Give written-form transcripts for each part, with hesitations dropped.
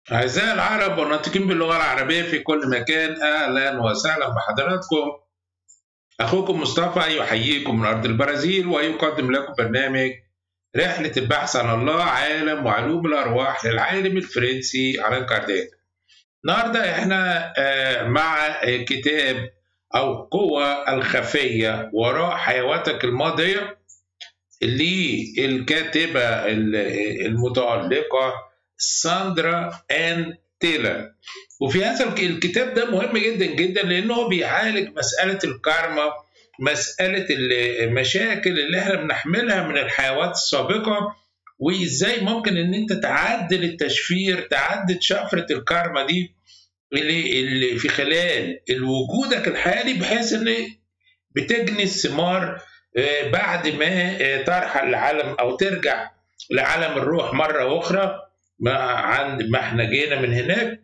أعزائي العرب والناطقين باللغة العربية في كل مكان، أهلا وسهلا بحضراتكم. أخوكم مصطفى يحييكم من أرض البرازيل ويقدم لكم برنامج رحلة البحث عن الله، عالم وعلوم الأرواح للعالم الفرنسي ألان كارديك. النهاردة إحنا مع كتاب أو القوة الخفية وراء حيواتك الماضية للكاتبة المتألقة ساندرا آن تيلر. وفي هذا الكتاب ده مهم جدا جدا لأنه بيعالج مسألة الكارما، مسألة المشاكل اللي احنا بنحملها من الحيوات السابقة، وإزاي ممكن إن أنت تعدل التشفير، تعدل شفرة الكارما دي اللي في خلال وجودك الحالي، بحيث إن بتجني الثمار بعد ما ترحل العالم أو ترجع لعالم الروح مرة أخرى عند ما احنا جينا من هناك،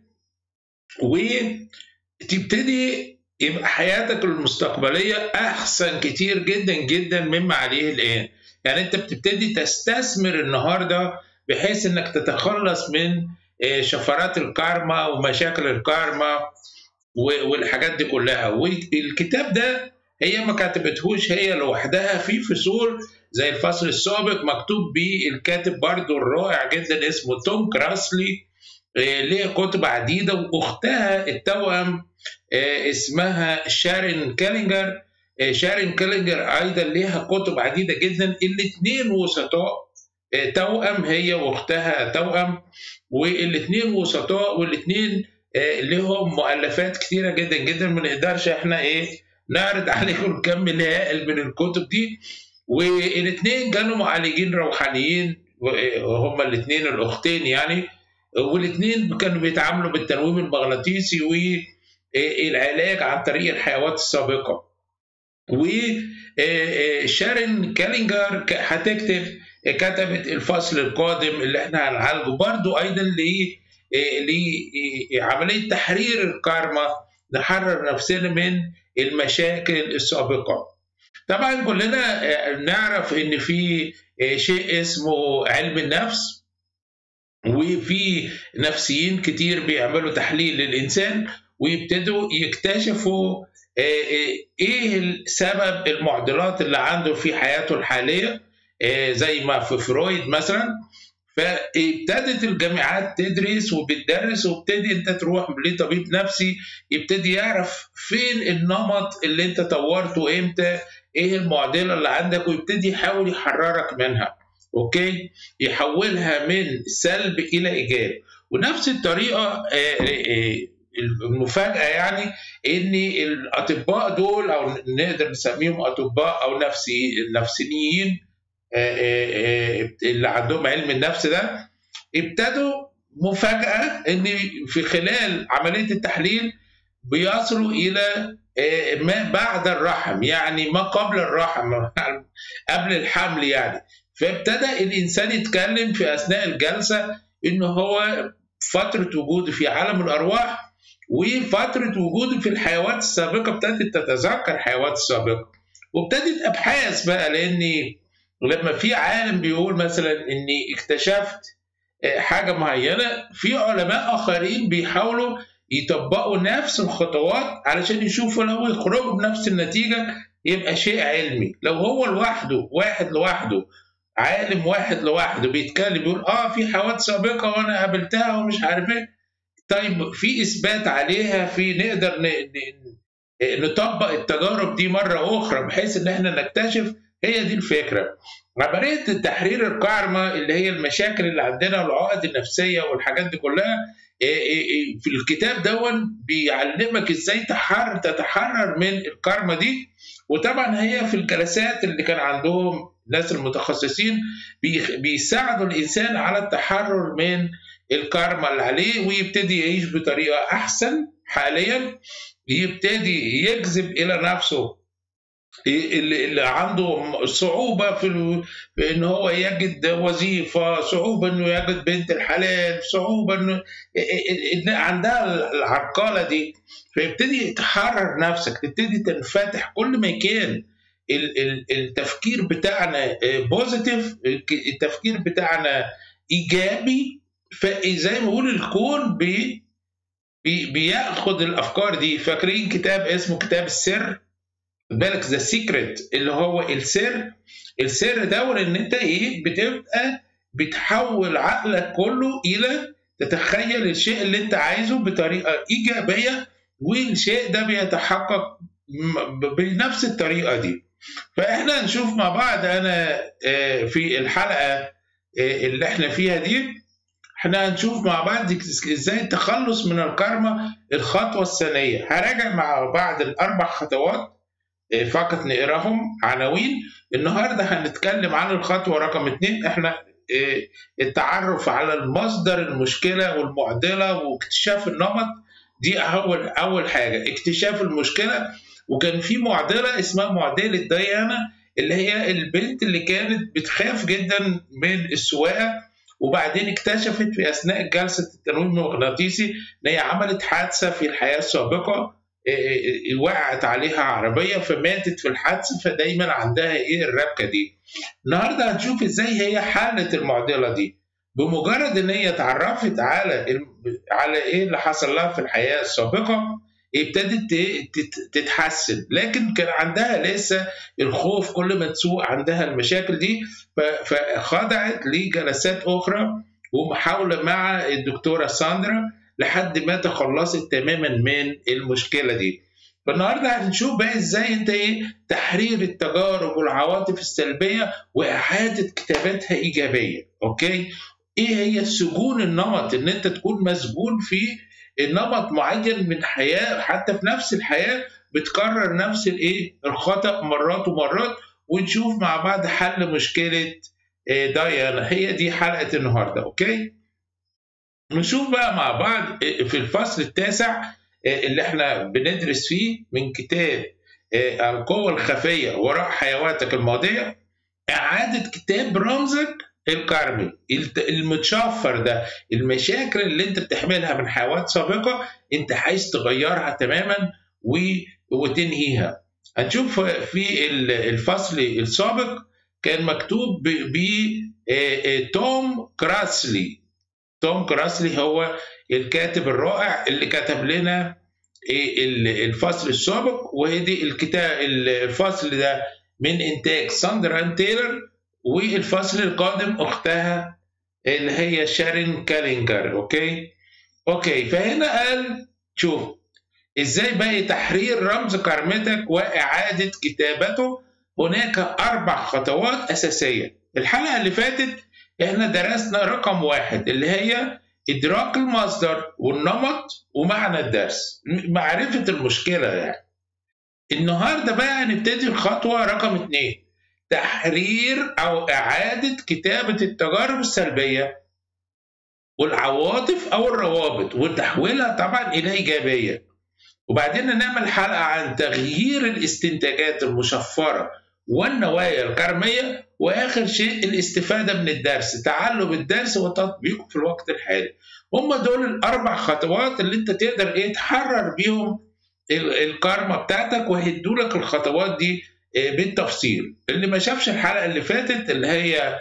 وتبتدي يبقى حياتك المستقبلية أحسن كتير جدا جدا مما عليه الآن. يعني أنت بتبتدي تستثمر النهاردة بحيث أنك تتخلص من شفرات الكارما ومشاكل الكارما والحاجات دي كلها. والكتاب ده هي ما كتبتهوش هي لوحدها، في فصول زي الفصل السابق مكتوب بيه الكاتب برضو الرائع جدا اسمه توم كراسلي، ليه كتب عديدة، وأختها التوأم اسمها شارين كيلينجر. شارين كيلينجر أيضا ليها كتب عديدة جدا. الاثنين وسطاء، توأم هي وأختها توأم، والاثنين وسطاء، والاثنين لهم مؤلفات كثيرة جدا جدا. ما نقدرش احنا نعرض عليكم الكم الهائل من الكتب دي. والاثنين كانوا معالجين روحانيين، وهما الاثنين الأختين يعني، والاثنين كانوا بيتعاملوا بالتنويم المغناطيسي والعلاج عن طريق الحيوات السابقة. وشارين كيلينجر كتبت الفصل القادم اللي احنا هنعالجه برضو ايضا لعملية تحرير الكارما، نحرر نفسنا من المشاكل السابقة. طبعا كلنا نعرف ان في شيء اسمه علم النفس، وفي نفسيين كتير بيعملوا تحليل للإنسان ويبتدوا يكتشفوا ايه سبب المعضلات اللي عنده في حياته الحالية، زي ما في فرويد مثلا. فابتدت الجامعات تدرس وبتدرس، وابتدي انت تروح لطبيب نفسي يبتدي يعرف فين النمط اللي انت طورته امتى، ايه المعضلة اللي عندك، ويبتدي يحاول يحررك منها. اوكي، يحولها من سلب الى ايجاب. ونفس الطريقه المفاجاه يعني ان الاطباء دول، او نقدر نسميهم اطباء او نفسيين اللي عندهم علم النفس ده، ابتدوا مفاجاه ان في خلال عمليه التحليل بيصلوا الى ما بعد الرحم، يعني ما قبل الرحم، قبل الحمل يعني. فابتدى الإنسان يتكلم في أثناء الجلسة إن هو فترة وجوده في عالم الأرواح وفترة وجوده في الحيوات السابقة ابتدت تتذكر الحيوات السابقة. وابتدت أبحاث بقى، لأن لما في عالم بيقول مثلا إني اكتشفت حاجة معينة، في علماء آخرين بيحاولوا يطبقوا نفس الخطوات علشان يشوفوا لو يخرجوا بنفس النتيجة يبقى شيء علمي. لو هو لوحده، واحد لوحده، عالم واحد لوحده بيتكلم يقول في حوادث سابقة وأنا قابلتها ومش عارف إيه، طيب في إثبات عليها، في نقدر نطبق التجارب دي مرة أخرى بحيث إن إحنا نكتشف. هي دي الفكرة. عملية تحرير الكارما اللي هي المشاكل اللي عندنا والعقد النفسية والحاجات دي كلها، في الكتاب دون بيعلمك ازاي تتحرر من الكارما دي. وطبعا هي في الجلسات اللي كان عندهم الناس المتخصصين بيساعدوا الإنسان على التحرر من الكارما اللي عليه، ويبتدي يعيش بطريقة أحسن حاليا، يبتدي يجذب إلى نفسه اللي عنده صعوبة في إن هو يجد وظيفة، صعوبة إنه يجد بنت الحلال، صعوبة إنه عندها العرقلة دي. فيبتدي تحرر نفسك، تبتدي تنفتح كل ما كان التفكير بتاعنا بوزيتيف، التفكير بتاعنا إيجابي، فزي ما بقول الكون بياخد الافكار دي. فاكرين كتاب اسمه كتاب السر؟ بالك ذا سيكريت اللي هو السر. السر ده ان انت ايه بتبقى بتحول عقلك كله الى تتخيل الشيء اللي انت عايزه بطريقه ايجابيه، والشيء ده بيتحقق بنفس الطريقه دي. فاحنا هنشوف مع بعض انا في الحلقه اللي احنا فيها دي، احنا هنشوف مع بعض ازاي التخلص من الكارما. الخطوه الثانيه هراجع مع بعض الاربع خطوات فقط نقراهم عناوين. النهارده هنتكلم عن الخطوه رقم 2، احنا التعرف على المصدر المشكله والمعضله واكتشاف النمط. دي اول حاجه، اكتشاف المشكله. وكان في معضله اسمها معضله ديانا، اللي هي البنت اللي كانت بتخاف جدا من السواقه، وبعدين اكتشفت في اثناء جلسه التنويم المغناطيسي ان هي عملت حادثه في الحياه السابقه، وقعت عليها عربيه فماتت في الحادثه، فدايما عندها الربكه دي. النهارده هنشوف ازاي هي حلت المعضله دي. بمجرد ان هي اتعرفت على ايه اللي حصل لها في الحياه السابقه، ابتدت تتحسن، لكن كان عندها لسه الخوف، كل ما تسوق عندها المشاكل دي، فخضعت لجلسات اخرى ومحاوله مع الدكتوره ساندرا لحد ما تخلصت تماما من المشكله دي. فالنهارده هنشوف بقى ازاي انت تحرير التجارب والعواطف السلبيه واعاده كتابتها ايجابيه. اوكي، ايه هي سجون النمط؟ ان انت تكون مسجون في النمط معين من حياه، حتى في نفس الحياه بتكرر نفس الخطأ مرات ومرات. ونشوف مع بعض حل مشكله ديانا. هي دي حلقه النهارده. اوكي، نشوف بقى مع بعض في الفصل التاسع اللي احنا بندرس فيه من كتاب القوة الخفية وراء حيواتك الماضية، إعادة كتاب رمزك الكارمي المتشفر ده. المشاكل اللي انت بتحملها من حيوات سابقة انت عايز تغيرها تماما وتنهيها. هنشوف في الفصل السابق كان مكتوب توم كراسلي. توم كراسلي هو الكاتب الرائع اللي كتب لنا الفصل السابق، وهذه الفصل ده من انتاج ساندرا تايلر، والفصل القادم اختها اللي هي شارين كالينجر. اوكي فهنا قال شوف ازاي بقى تحرير رمز كارمتك واعاده كتابته. هناك 4 خطوات اساسيه. الحلقه اللي فاتت احنا درسنا رقم 1 اللي هي ادراك المصدر والنمط ومعنى الدرس، معرفه المشكله يعني. النهارده بقى هنبتدي الخطوه رقم 2، تحرير او اعاده كتابه التجارب السلبيه والعواطف او الروابط وتحويلها طبعا الى ايجابيه. وبعدين نعمل حلقه عن تغيير الاستنتاجات المشفره والنوايا الكارميه، واخر شيء الاستفاده من الدرس، تعلم الدرس وتطبيقه في الوقت الحالي. هم دول ال4 خطوات اللي انت تقدر تحرر بيهم الكارما بتاعتك، وهيدولك الخطوات دي بالتفصيل. اللي ما شافش الحلقه اللي فاتت اللي هي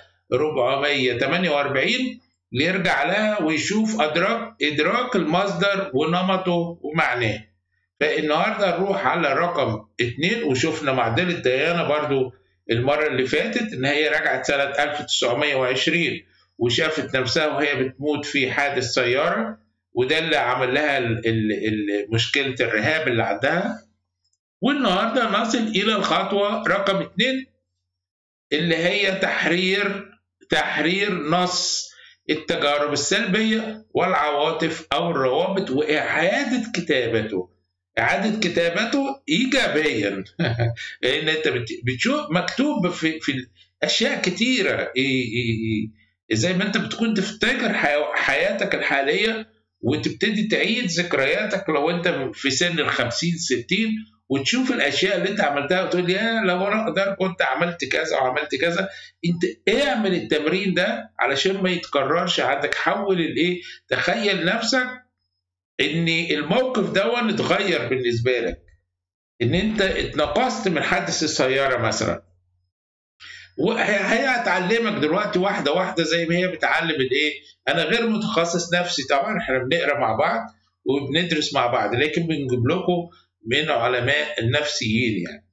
448 يرجع لها ويشوف ادراك المصدر ونمطه ومعناه. فالنهارده نروح على رقم 2، وشفنا معضله ديانا برضو المره اللي فاتت ان هي رجعت سنه 1920 وشافت نفسها وهي بتموت في حادث سياره، وده اللي عمل لها مشكله الرهاب اللي عندها. والنهارده نصل الى الخطوه رقم 2 اللي هي تحرير نص التجارب السلبيه والعواطف او الروابط واعاده كتابته. إعادة كتابته إيجابيا لأن أنت بتشوف مكتوب في أشياء كتيرة، زي ما أنت بتكون تفتكر حياتك الحالية وتبتدي تعيد ذكرياتك لو أنت في سن 50-60 وتشوف الأشياء اللي أنت عملتها وتقول يا لو أنا أقدر كنت عملت كذا وعملت كذا. أنت اعمل التمرين ده علشان ما يتكررش عندك. حول تخيل نفسك ان الموقف ده اتغير بالنسبه لك، ان انت اتنقصت من حادث السياره مثلا، وهي هتعلمك دلوقتي واحده واحده زي ما هي بتعلم الايه. انا غير متخصص نفسي طبعا، احنا بنقرا مع بعض وبندرس مع بعض، لكن بنجيب لكم من علماء النفسيين يعني.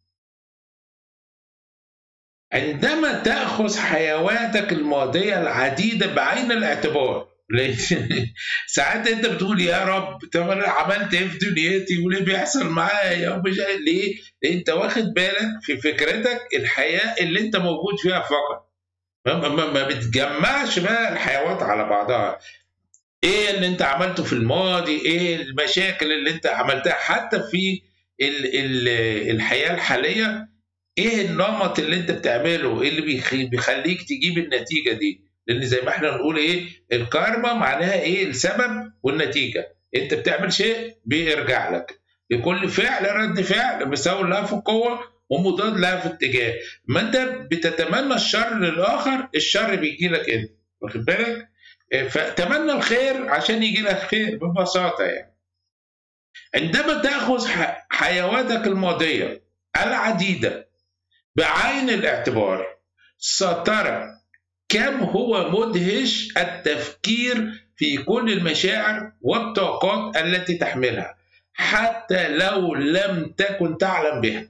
عندما تأخذ حيواتك الماضية العديدة بعين الاعتبار، ساعات انت بتقول يا رب طب انا عملت ايه في دنيتي وليه بيحصل معايا ومش ليه؟ لان انت واخد بالك في فكرتك الحياة اللي انت موجود فيها فقط، ما بتجمعش بقى الحيوات على بعضها. ايه اللي انت عملته في الماضي، ايه المشاكل اللي انت عملتها حتى في الحياة الحالية، ايه النمط اللي انت بتعمله، ايه اللي بيخليك تجيب النتيجه دي. لان زي ما احنا نقول ايه الكارما معناها ايه، السبب والنتيجه. انت بتعمل شيء بيرجع لك، لكل فعل رد فعل مساوي لها في القوه ومضاد لها في اتجاه. ما انت بتتمنى الشر للاخر، الشر بيجي لك انت، واخد بالك؟ فتمنى الخير عشان يجي لك خير ببساطه يعني. عندما تاخذ حيواتك الماضيه العديده بعين الاعتبار سترى كم هو مدهش التفكير في كل المشاعر والطاقات التي تحملها حتى لو لم تكن تعلم بها.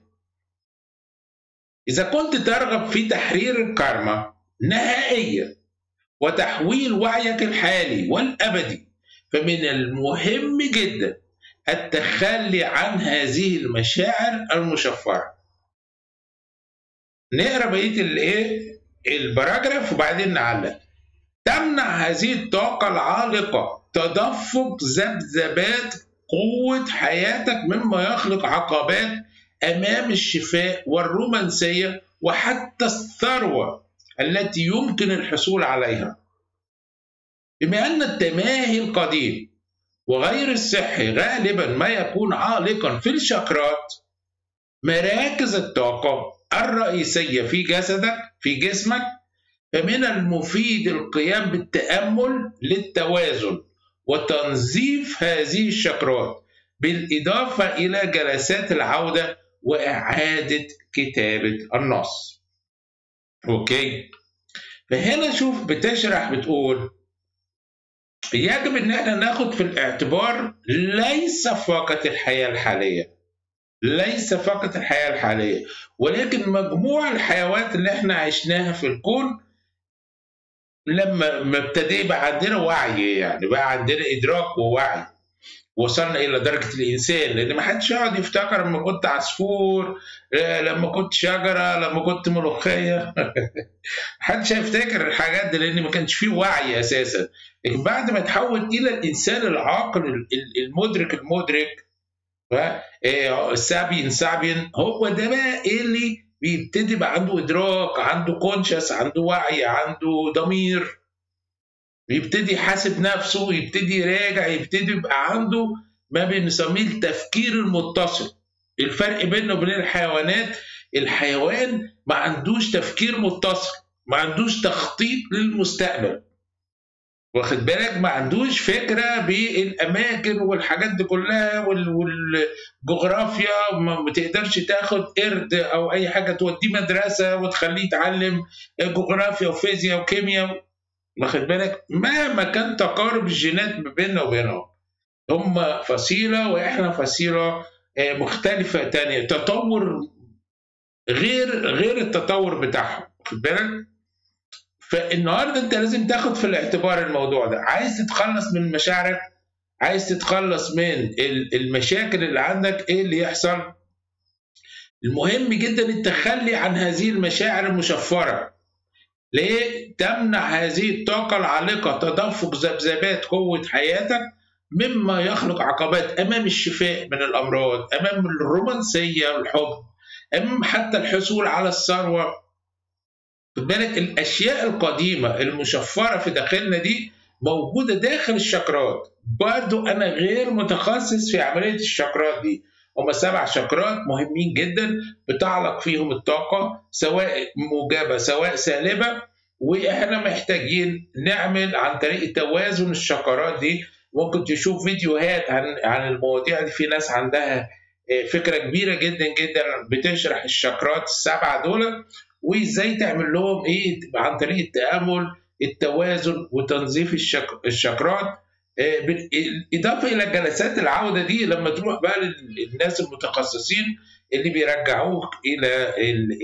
إذا كنت ترغب في تحرير الكارما نهائيا وتحويل وعيك الحالي والأبدي، فمن المهم جدا التخلي عن هذه المشاعر المشفرة. نقرا بقيه الايه الباراجراف وبعدين نعلق. تمنع هذه الطاقه العالقه تدفق ذبذبات قوه حياتك مما يخلق عقبات امام الشفاء والرومانسيه وحتى الثروه التي يمكن الحصول عليها. بما ان التماهي القديم وغير الصحي غالبا ما يكون عالقا في الشاكرات، مراكز الطاقه الرئيسية في جسدك في جسمك، فمن المفيد القيام بالتأمل للتوازن وتنظيف هذه الشاكرات، بالإضافة إلى جلسات العودة وإعادة كتابة النص. أوكي، فهنا شوف بتشرح بتقول يجب إن احنا ناخد في الاعتبار ليس فقط الحياة الحالية، ليس فقط الحياة الحالية، ولكن مجموع الحيوات اللي احنا عشناها في الكون. لما ابتدى يبقى عندنا وعي، يعني بقى عندنا إدراك ووعي، وصلنا إلى درجة الإنسان. لأن ما حدش يقعد يفتكر لما كنت عصفور، لما كنت شجرة، لما كنت ملوخية محدش هيفتكر الحاجات دي لأن ما كانش فيه وعي أساسا. لكن بعد ما تحول إلى الإنسان العاقل المدرك سابين هو ده بقى اللي بيبتدي بقى عنده ادراك، عنده كونشس، عنده وعي، عنده ضمير، بيبتدي يحاسب نفسه، يبتدي يراجع، يبتدي يبقى عنده ما بنسميه التفكير المتصل. الفرق بينه وبين الحيوانات، الحيوان ما عندوش تفكير متصل، ما عندوش تخطيط للمستقبل، واخد بالك؟ ما عندوش فكره بالاماكن والحاجات دي كلها والجغرافيا. ما تقدرش تاخد قرد او اي حاجه توديه مدرسه وتخليه يتعلم جغرافيا وفيزياء وكيمياء، واخد بالك؟ مهما كان تقارب الجينات ما بيننا وبينهم، هم فصيله واحنا فصيله مختلفه تانية، تطور غير التطور بتاعهم، واخد بالك؟ فالنهارده انت لازم تاخد في الاعتبار الموضوع ده. عايز تتخلص من مشاعرك، عايز تتخلص من المشاكل اللي عندك، ايه اللي يحصل؟ المهم جدا التخلي عن هذه المشاعر المشفره. ليه؟ تمنع هذه الطاقه العالقه تدفق ذبذبات قوه حياتك مما يخلق عقبات امام الشفاء من الامراض، امام الرومانسيه والحب، امام حتى الحصول على الثروه. خد بالك الاشياء القديمه المشفره في داخلنا دي موجوده داخل الشاكرات. برضو انا غير متخصص في عمليه الشاكرات دي، هم 7 شاكرات مهمين جدا بتعلق فيهم الطاقه سواء موجبه سواء سالبه، واحنا محتاجين نعمل عن طريق توازن الشاكرات دي. ممكن تشوف فيديوهات عن المواضيع دي، في ناس عندها فكره كبيره جدا جدا بتشرح الشاكرات ال7 دول، وازاي تعمل لهم ايه عن طريق التامل، التوازن وتنظيف الشكرات. اضافه الى جلسات العوده دي لما تروح بقى للناس المتخصصين اللي بيرجعوك الى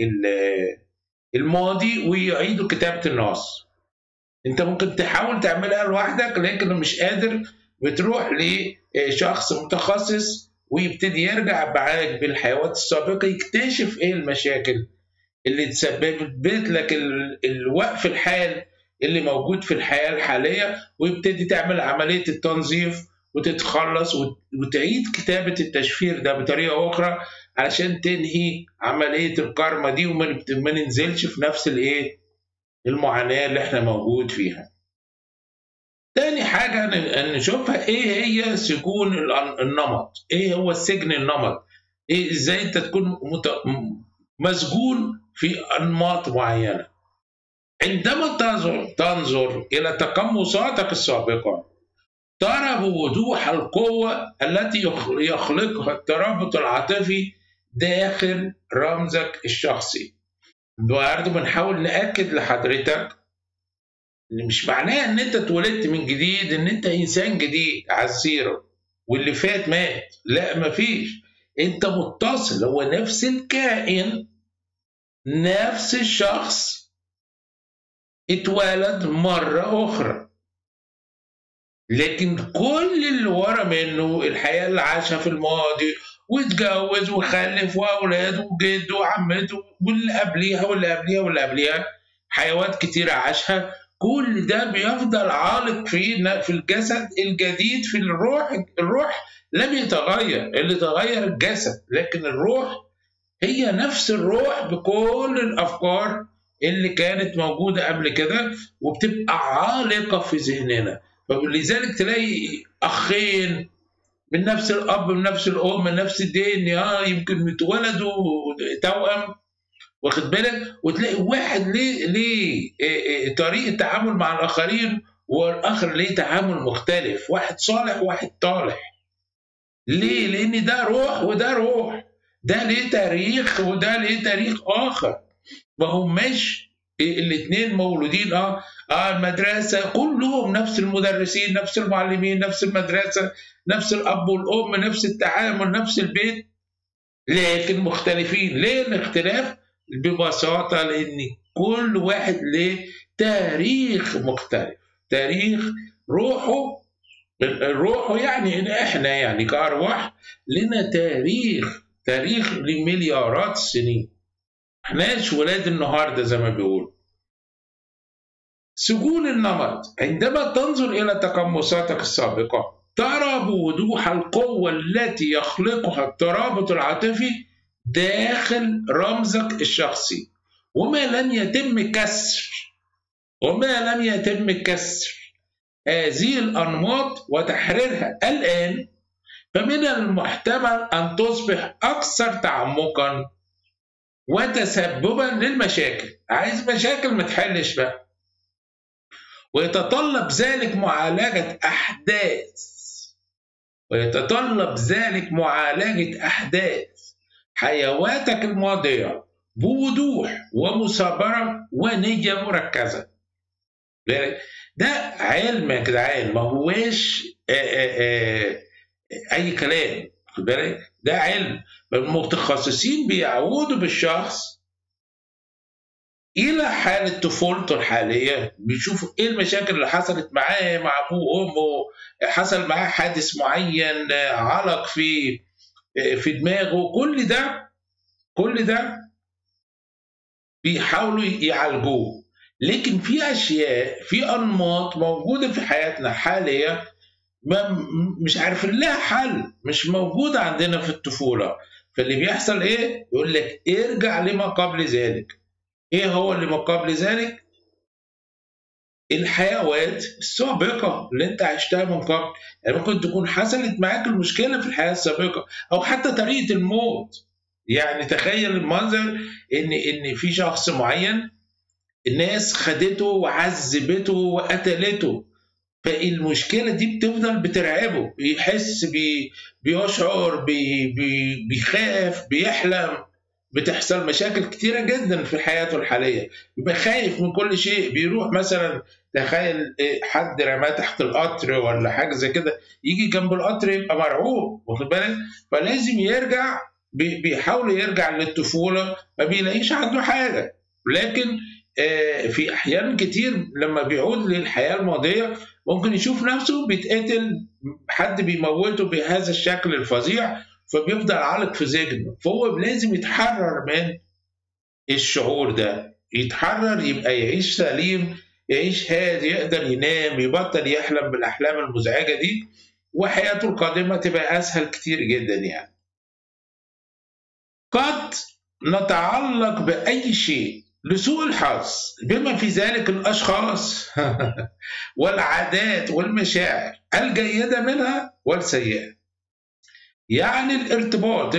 الماضي ويعيدوا كتابه النص. انت ممكن تحاول تعملها لوحدك، لكن مش قادر بتروح لشخص متخصص ويبتدي يرجع معاك بالحيوات السابقه، يكتشف ايه المشاكل اللي تسببت لك الوقف الحال اللي موجود في الحياه الحاليه، ويبتدي تعمل عمليه التنظيف وتتخلص وتعيد كتابه التشفير ده بطريقه اخرى علشان تنهي عمليه الكارما دي وما ننزلش في نفس المعاناه اللي احنا موجود فيها. تاني حاجة نشوفها ايه هي سجون النمط، ايه هو السجن النمط، ايه ازاي انت تكون مسجون في انماط معينة. عندما تنظر الى تقمصاتك السابقة ترى بوضوح القوة التي يخلقها الترابط العاطفي داخل رمزك الشخصي. برضه بنحاول نأكد لحضرتك مش معناه ان انت اتولدت من جديد ان انت انسان جديد على الزيرو واللي فات مات، لا مفيش، انت متصل، هو نفس الكائن، نفس الشخص اتولد مرة اخرى، لكن كل اللي ورا منه الحياة اللي عاشها في الماضي واتجوز وخلف واولاد وجد وعمته واللي قبليها واللي قبليها واللي قبليها، حيوات كتيرة عاشها، كل ده بيفضل عالق في الجسد الجديد، في الروح لم يتغير، اللي تغير الجسد، لكن الروح هي نفس الروح بكل الأفكار اللي كانت موجودة قبل كده وبتبقى عالقة في ذهننا. فلذلك تلاقي أخين من نفس الأب من نفس الأم من نفس الدين يمكن يتولدوا توأم، واخد بالك، وتلاقي واحد ليه طريقه تعامل مع الاخرين والاخر ليه تعامل مختلف، واحد صالح وواحد طالح. ليه؟ لان ده روح وده روح، ده ليه تاريخ وده ليه تاريخ اخر، ما هماش الاثنين مولودين المدرسه كلهم نفس المدرسين نفس المعلمين نفس المدرسه نفس الاب والام نفس التعامل نفس البيت، لكن مختلفين. ليه الاختلاف؟ ببساطة لأن كل واحد له تاريخ مختلف، تاريخ روحه يعني إن إحنا يعني كأرواح لنا تاريخ لمليارات السنين، إحناش ولاد النهاردة زي ما بيقولوا. سجون النمط، عندما تنظر إلى تقمصاتك السابقة ترى بوضوح القوة التي يخلقها الترابط العاطفي داخل رمزك الشخصي، وما لم يتم كسر هذه الأنماط وتحريرها الآن، فمن المحتمل أن تصبح أكثر تعمقا وتسببا للمشاكل. عايز مشاكل ما تحلش بقى، ويتطلب ذلك معالجة أحداث حيواتك الماضية بوضوح ومثابرة ونية مركزة. ده علم يا جدعان، ما هواش أي كلام، خد بالك، ده علم. المتخصصين بيعودوا بالشخص إلى حالة طفولته الحالية، بيشوفوا إيه المشاكل اللي حصلت معاه مع أبوه وأمه، حصل معاه حادث معين علق في دماغه، كل ده بيحاولوا يعالجوه. لكن في أشياء، في أنماط موجودة في حياتنا حالية مش عارفين لها حل، مش موجودة عندنا في الطفولة. فاللي بيحصل إيه؟ يقول لك ارجع لما قبل ذلك. إيه هو اللي ما قبل ذلك؟ الحيوات السابقة اللي انت عشتها من قبل، يعني ممكن تكون حصلت معاك المشكلة في الحياة السابقة، أو حتى طريقة الموت. يعني تخيل المنظر إن في شخص معين الناس خدته وعذبته وقتلته، فالمشكلة دي بتفضل بترعبه، بيحس بيشعر بيخاف بيحلم بتحصل مشاكل كتيرة جدا في حياته الحالية، يبقى خايف من كل شيء. بيروح مثلا، تخيل حد رماه تحت القطر ولا حاجة زي كده، يجي جنب القطر يبقى مرعوب، واخد بالك؟ فلازم يرجع، بيحاول يرجع للطفولة، ما بيلاقيش عنده حاجة. لكن في أحيان كتير لما بيعود للحياة الماضية ممكن يشوف نفسه بيتقتل، حد بيموته بهذا الشكل الفظيع، فبيفضل عالق في ذهنه. فهو لازم يتحرر من الشعور ده، يتحرر، يبقى يعيش سليم، يعيش هادي، يقدر ينام، يبطل يحلم بالأحلام المزعجة دي، وحياته القادمة تبقى أسهل كتير جدا يعني. قد نتعلق بأي شيء لسوء الحظ، بما في ذلك الأشخاص والعادات والمشاعر الجيدة منها والسيئة. يعني الارتباط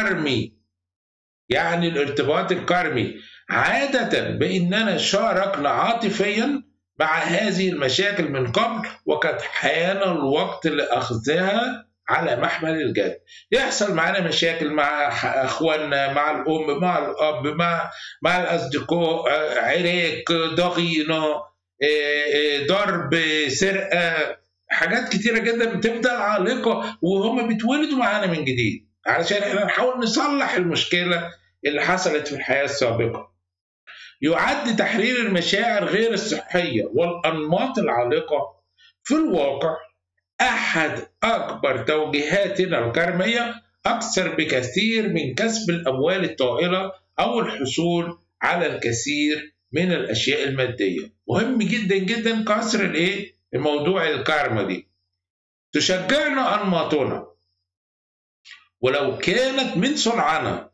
الكرمي عادة بأننا شاركنا عاطفيا مع هذه المشاكل من قبل، وقد حان الوقت لأخذها على محمل الجد. يحصل معنا مشاكل مع أخواننا، مع الأم، مع الأب، مع الأصدقاء، عراك، ضغينة، ضرب، سرقة، حاجات كتيرة جدا بتفضل عالقة وهم بيتولدوا معانا من جديد، علشان احنا نحاول نصلح المشكلة اللي حصلت في الحياة السابقة. يعد تحرير المشاعر غير الصحية والأنماط العالقة في الواقع أحد أكبر توجيهاتنا الكرمية، أكثر بكثير من كسب الأموال الطائلة أو الحصول على الكثير من الأشياء المادية. مهم جدا جدا كسر الموضوع الكارما دي. تشجعنا أنماطنا ولو كانت من صنعنا،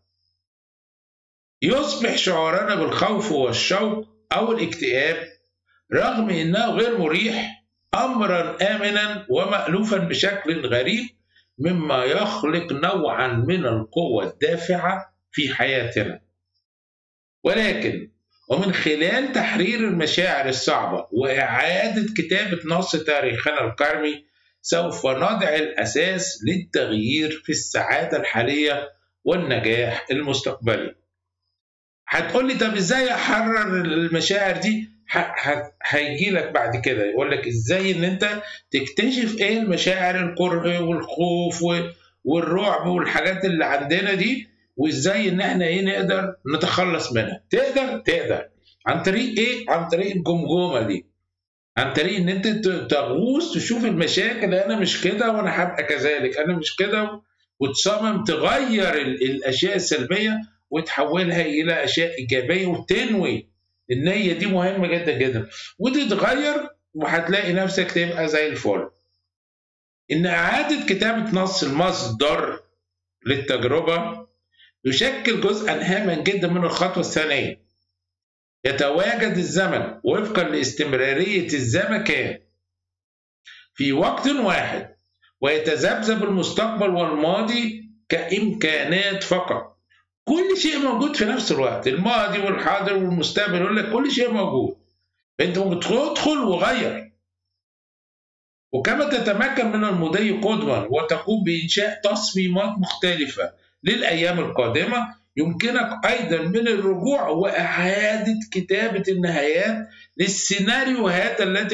يصبح شعورنا بالخوف والشوق أو الاكتئاب رغم أنه غير مريح أمرا آمنا ومألوفا بشكل غريب، مما يخلق نوعا من القوة الدافعة في حياتنا. ولكن ومن خلال تحرير المشاعر الصعبة وإعادة كتابة نص تاريخنا الكرمي سوف نضع الأساس للتغيير في السعادة الحالية والنجاح المستقبلي. هتقول لي طب ازاي احرر المشاعر دي؟ هيجي لك بعد كده يقول لك ازاي ان انت تكتشف ايه المشاعر، الكره والخوف والرعب والحاجات اللي عندنا دي، وازاي ان احنا نقدر نتخلص منها. تقدر عن طريق عن طريق الجمجمه دي، عن طريق ان انت تغوص تشوف المشاكل، انا مش كده وانا هبقى كذلك، انا مش كده، وتصمم تغير الاشياء السلبيه وتحولها الى اشياء ايجابيه، وتنوي. النيه دي مهمه جدا جدا، وتتغير وهتلاقي نفسك تبقى زي الفل. ان اعاده كتابه نص المصدر للتجربه يشكل جزءا هاما جدا من الخطوه الثانيه. يتواجد الزمن وفقا لاستمراريه الزمكان في وقت واحد، ويتذبذب المستقبل والماضي كامكانات فقط. كل شيء موجود في نفس الوقت، الماضي والحاضر والمستقبل، يقول لك كل شيء موجود، انت ممكن تدخل وغير. وكما تتمكن من المضي قدما وتقوم بإنشاء تصميمات مختلفة للأيام القادمة، يمكنك أيضا من الرجوع وإعادة كتابة النهايات للسيناريوهات التي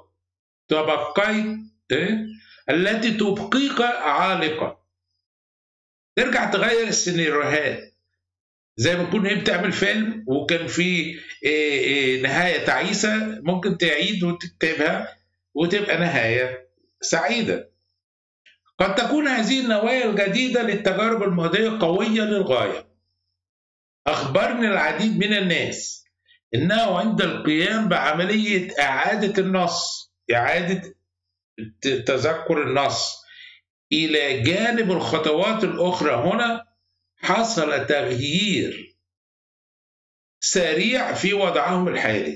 تبقيك عالقة. ترجع تغير السيناريوهات، زي ما تكون بتعمل فيلم وكان في نهاية تعيسة، ممكن تعيد وتكتبها وتبقى نهاية سعيدة. قد تكون هذه النوايا الجديدة للتجارب الماضية قوية للغاية. أخبرني العديد من الناس إنه عند القيام بعملية إعادة النص، إعادة تذكر النص إلى جانب الخطوات الأخرى، هنا حصل تغيير سريع في وضعهم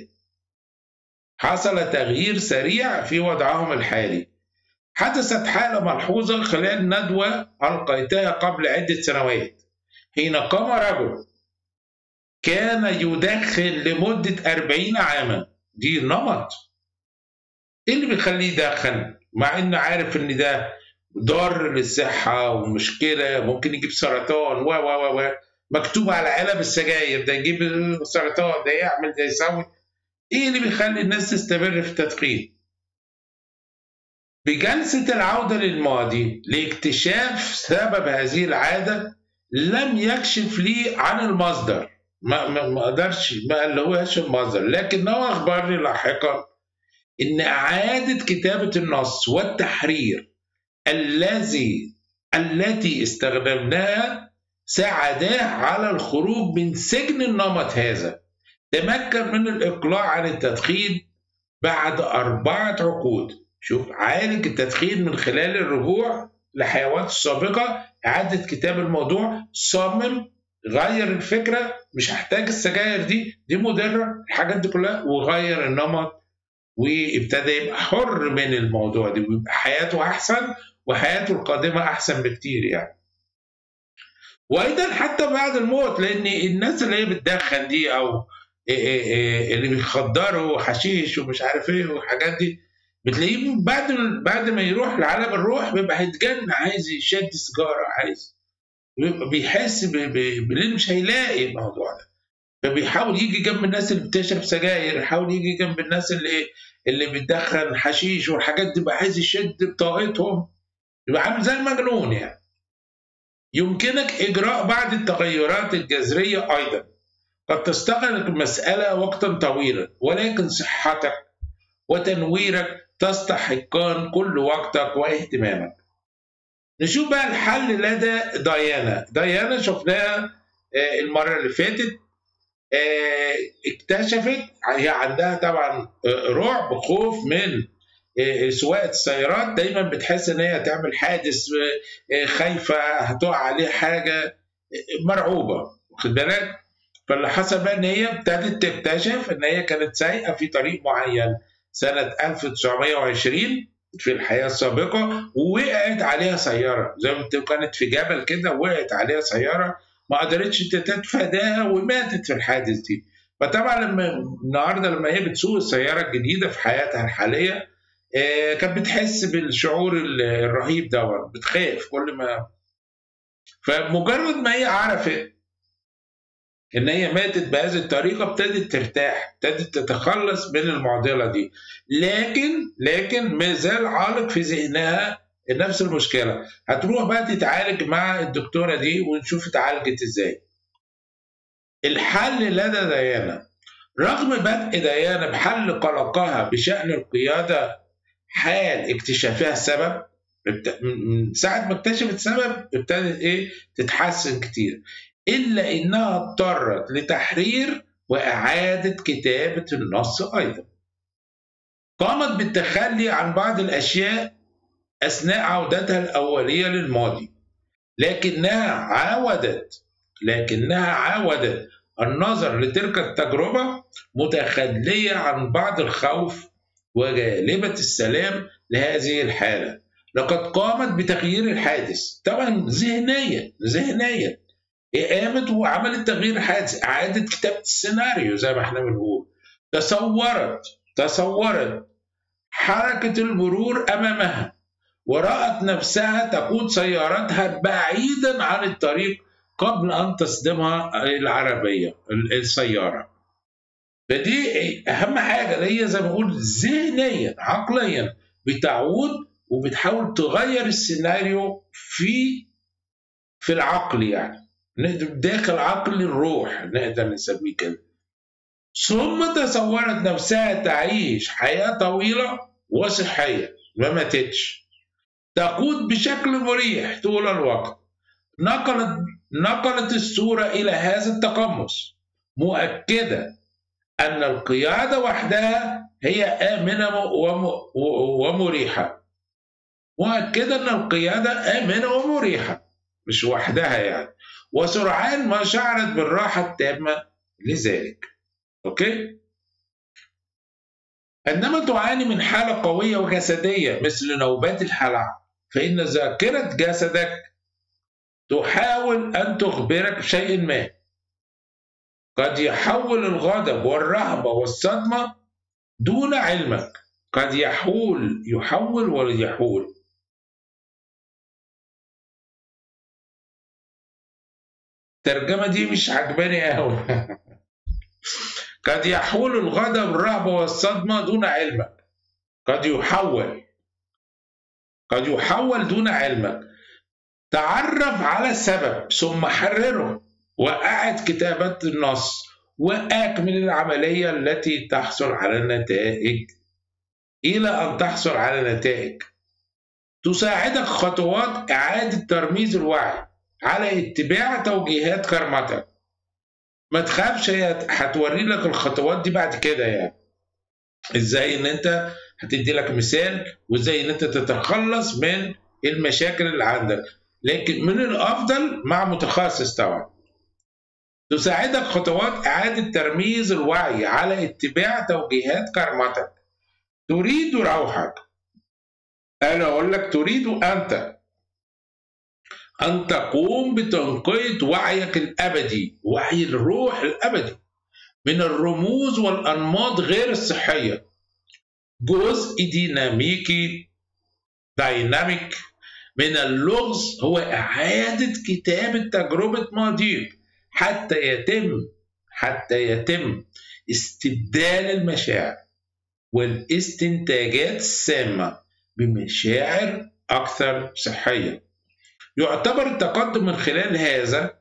الحالي. حدثت حالة ملحوظة خلال ندوة ألقيتها قبل عدة سنوات، حين قام رجل كان يدخن لمدة 40 عاما. دي نمط. إيه اللي بيخليه يدخن مع إنه عارف إن ده ضار للصحة ومشكلة، ممكن يجيب سرطان مكتوب على علب السجاير ده يجيب السرطان، ده يعمل، ده يسوي. ايه اللي بيخلي الناس تستمر في التدخين؟ بجلسة العودة للماضي لاكتشاف سبب هذه العادة لم يكشف لي عن المصدر، ما قدرش، ما قالهوش المصدر، لكنه أخبرني لاحقا إن إعادة كتابة النص والتحرير التي استخدمناها ساعداه على الخروج من سجن النمط هذا. تمكن من الإقلاع عن التدخين بعد 4 عقود. شوف، عالج التدخين من خلال الرجوع لحيواته السابقة، إعادة كتاب الموضوع، صمم، غير الفكرة، مش هحتاج السجاير دي مضرة، الحاجات دي كلها، وغير النمط، وابتدى يبقى حر من الموضوع ده، ويبقى حياته أحسن، وحياته القادمة أحسن بكتير يعني. وأيضا حتى بعد الموت، لأن الناس اللي هي بتدخن دي أو اللي بيخدروا حشيش ومش عارف ايه والحاجات دي، بتلاقيه بعد ما يروح لعالم الروح بيبقى هيتجنن، عايز يشد سيجاره، عايز، بيبقى بيحس بالليل مش هيلاقي الموضوع ده، فبيحاول يجي جنب الناس اللي بتشرب سجاير، يحاول يجي جنب الناس اللي بتدخن حشيش والحاجات دي، بيبقى عايز يشد بطاقتهم، يبقى عامل زي المجنون يعني. يمكنك إجراء بعض التغيرات الجذرية أيضا، قد تستغرق المسألة وقتا طويلا، ولكن صحتك وتنويرك تستحقان كل وقتك واهتمامك. نشوف بقى الحل لدى ديانا شفناها المرة اللي فاتت، اكتشفت هي عندها طبعا رعب، خوف من سواقة السيارات، دايما بتحس ان هي هتعمل حادث، خايفة هتقع عليه حاجة، مرعوبة، واخد بالك؟ فاللي حصل بقى ان هي ابتدت تكتشف ان هي كانت سايقه في طريق معين سنه 1920 في الحياه السابقه، ووقعت عليها سياره، زي ما كانت في جبل كده، وقعت عليها سياره ما قدرتش تتفاداها وماتت في الحادث دي. فطبعا النهارده لما هي بتسوق السياره الجديده في حياتها الحاليه، كانت بتحس بالشعور الرهيب ده، بتخاف كل ما، فمجرد ما هي عرفت ان هي ماتت بهذه الطريقه ابتدت ترتاح، ابتدت تتخلص من المعضله دي، لكن ما زال عالق في ذهنها نفس المشكله. هتروح بقى تتعالج مع الدكتوره دي ونشوف اتعالجت ازاي. الحل لدى ديانا، رغم بدء ديانا بحل قلقها بشان القياده حال اكتشافها السبب، من ساعه ما اكتشفت السبب ابتدت تتحسن كتير، إلا إنها اضطرت لتحرير وإعادة كتابة النص أيضا. قامت بالتخلي عن بعض الأشياء أثناء عودتها الأولية للماضي، لكنها عاودت النظر لتلك التجربة متخلية عن بعض الخوف وجالبة السلام لهذه الحالة. لقد قامت بتغيير الحادث، طبعا ذهنيا قامت وعملت تغيير حادث، إعادة كتابة السيناريو زي ما احنا بنقول. تصورت حركة المرور أمامها، ورأت نفسها تقود سيارتها بعيدا عن الطريق قبل أن تصدمها السيارة. فدي أهم حاجة، اللي هي زي ما بقول ذهنيا عقليا بتعود وبتحاول تغير السيناريو في العقل، يعني داخل عقل الروح نقدر نسميه كده. ثم تصورت نفسها تعيش حياة طويلة وصحية، ما ماتتش، تقود بشكل مريح طول الوقت. نقلت الصورة إلى هذا التقمص، مؤكدة أن القيادة وحدها هي آمنة ومريحة. مؤكدة أن القيادة آمنة ومريحة، مش وحدها يعني، وسرعان ما شعرت بالراحة التامة لذلك. أوكي؟ عندما تعاني من حالة قوية وجسدية مثل نوبات الهلع، فإن ذاكرة جسدك تحاول أن تخبرك بشيء ما. قد يحول الغضب والرهبة والصدمة دون علمك، قد يحول ولا يحول. الترجمة دي مش عجباني قوي. قد يحول الغضب الرهبة والصدمة دون علمك. قد يحول دون علمك. تعرف على السبب ثم حرره، وأعد كتابة النص، وأكمل العملية التي تحصل على النتائج إلى أن تحصل على نتائج. تساعدك خطوات إعادة ترميز الوعي على اتباع توجيهات كرمتك. ما تخافش، هي هتوري لك الخطوات دي بعد كده، يعني ازاي ان انت هتدي لك مثال وازاي ان انت تتخلص من المشاكل اللي عندك، لكن من الافضل مع متخصص طبعا. تساعدك خطوات اعاده ترميز الوعي على اتباع توجيهات كرمتك. تريد روحك، انا اقول لك تريد انت ان تقوم بتنقية وعيك الابدي، وعي الروح الابدي، من الرموز والانماط غير الصحيه. جزء دايناميك من اللغز هو إعادة كتابة تجربة ماضيك حتى يتم استبدال المشاعر والاستنتاجات السامة بمشاعر أكثر صحية. يعتبر التقدم من خلال هذا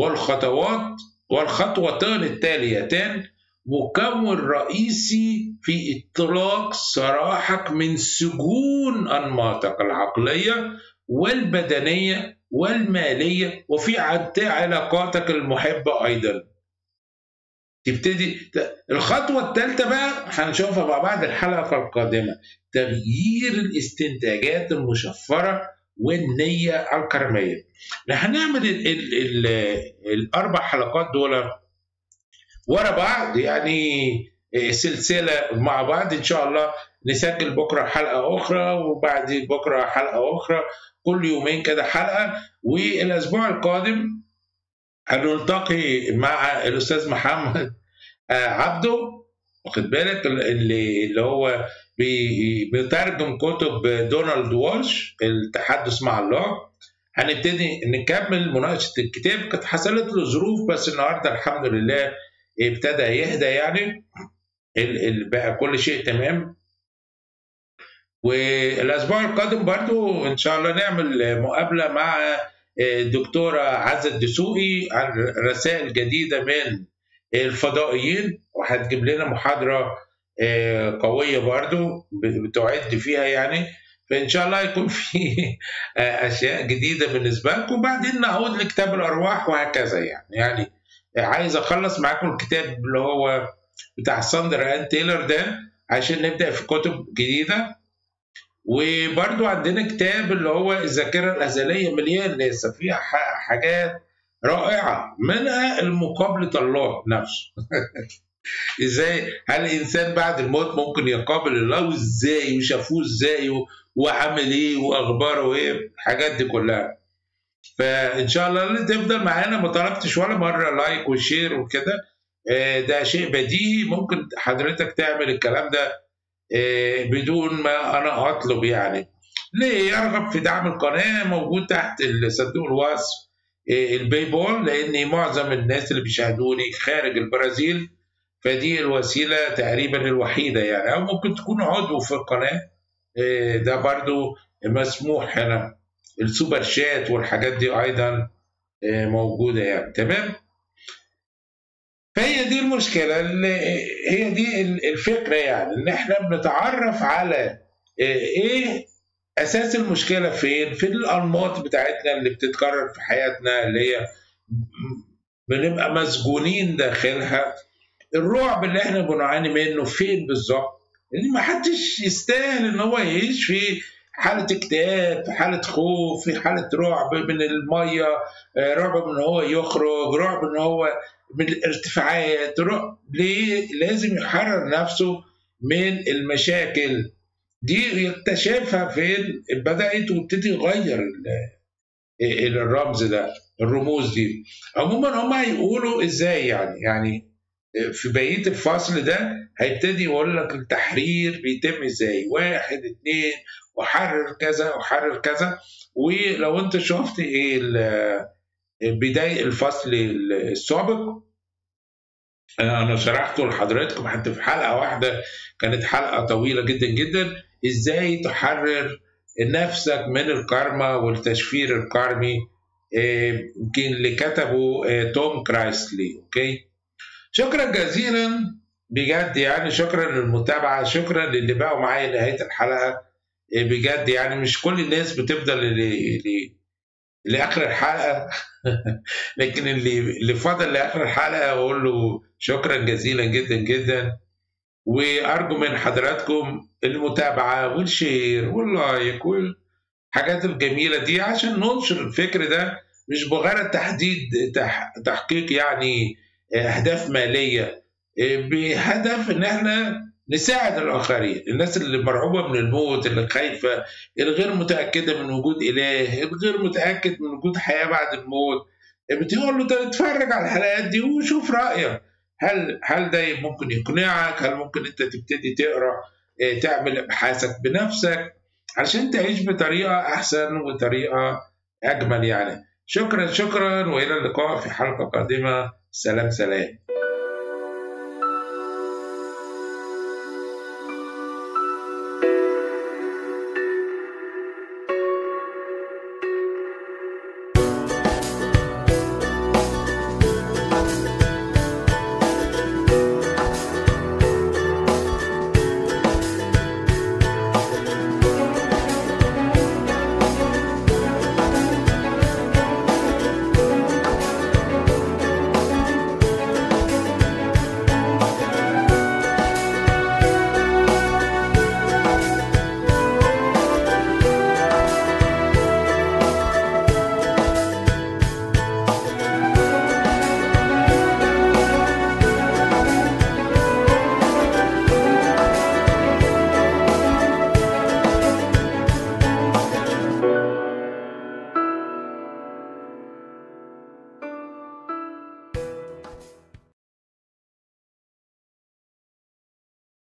والخطوتان التاليتان مكون رئيسي في إطلاق سراحك من سجون أنماطك العقلية والبدنية والمالية، وفي علاقاتك المحبة أيضا. تبتدي الخطوة الثالثة بقى هنشوفها مع بعض الحلقة القادمة، تغيير الاستنتاجات المشفرة والنية الكرمية. هنعمل الأربع حلقات دول ورا بعض، يعني سلسلة مع بعض إن شاء الله. نسجل بكرة حلقة أخرى وبعد بكرة حلقة أخرى، كل يومين كده حلقة. والأسبوع القادم هنلتقي مع الأستاذ محمد عبده، واخد بالك، اللي هو بيترجم كتب دونالد والش التحدث مع الله. هنبتدي نكمل مناقشة الكتاب. كانت حصلت له ظروف بس النهارده الحمد لله ابتدى يهدى، يعني بقى كل شيء تمام. والاسبوع القادم برضو ان شاء الله نعمل مقابله مع الدكتوره عزة الدسوقي عن رسائل جديده من الفضائيين، وهتجيب لنا محاضره قويه برضو بتعد فيها، يعني فان شاء الله يكون في اشياء جديده بالنسبه لكم. وبعدين نعود لكتاب الارواح وهكذا، يعني عايز اخلص معاكم الكتاب اللي هو بتاع ساندرا آن تايلور ده عشان نبدا في كتب جديده. وبرضو عندنا كتاب اللي هو الذاكره الازليه، مليان لسه فيها حاجات رائعه، منها المقابله الله نفسه. ازاي هل الانسان بعد الموت ممكن يقابل الله، وازاي وشافوه ازاي وعمل ايه واخباره ايه، الحاجات دي كلها. فان شاء الله اللي تفضل معانا، ما طلبتش ولا مره لايك وشير وكده، ده شيء بديهي، ممكن حضرتك تعمل الكلام ده بدون ما انا اطلب. يعني ليه يرغب في دعم القناه؟ موجود تحت صندوق الوصف الباي بول، لان معظم الناس اللي بيشاهدوني خارج البرازيل، فدي الوسيله تقريبا الوحيده، يعني او ممكن تكون عضو في القناه، ده برضو مسموح هنا. السوبر شات والحاجات دي ايضا موجوده، يعني تمام. فهي دي المشكله، هي دي الفكره، يعني ان احنا بنتعرف على ايه اساس المشكله، فين الانماط بتاعتنا اللي بتتكرر في حياتنا، اللي هي بنبقى مسجونين داخلها. الرعب اللي احنا بنعاني منه فين بالظبط؟ اللي ما حدش يستاهل ان هو يعيش في حالة اكتئاب، في حالة خوف، في حالة رعب من المية، رعب من هو يخرج، رعب من هو من الارتفاعات. ليه لازم يحرر نفسه من المشاكل دي؟ يكتشفها فين؟ بدأت وابتدي يغير الرمز ده، الرموز دي. عموما هم هيقولوا ازاي، يعني في بقية الفصل ده هيبتدي يقول لك التحرير بيتم ازاي، 1 2 وحرر كذا وحرر كذا. ولو انت شفت ايه بداية الفصل السابق. أنا شرحته لحضراتكم حتى في حلقة واحدة، كانت حلقة طويلة جدا جدا، إزاي تحرر نفسك من الكارما والتشفير الكارمي، يمكن اللي كتبه توم كرايسلي. أوكي، شكرا جزيلا بجد، يعني شكرا للمتابعة، شكرا للي بقوا معايا نهاية الحلقة. بجد يعني مش كل الناس بتفضل لاخر الحلقه لكن اللي فضل لاخر الحلقه اقول له شكرا جزيلا جدا جدا، وارجو من حضراتكم المتابعه والشير واللايك والحاجات الجميله دي عشان ننشر الفكر ده، مش بغرض تحقيق يعني اهداف ماليه، بهدف ان احنا نساعد الاخرين، الناس اللي مرعوبه من الموت، اللي خايفه، الغير متاكده من وجود اله، الغير متاكد من وجود حياه بعد الموت. بتقول له ده اتفرج على الحلقات دي وشوف رايك، هل ده ممكن يقنعك؟ هل ممكن انت تبتدي تقرا، تعمل ابحاثك بنفسك عشان تعيش بطريقه احسن وطريقه اجمل يعني. شكرا شكرا، والى اللقاء في حلقه قادمه. سلام سلام.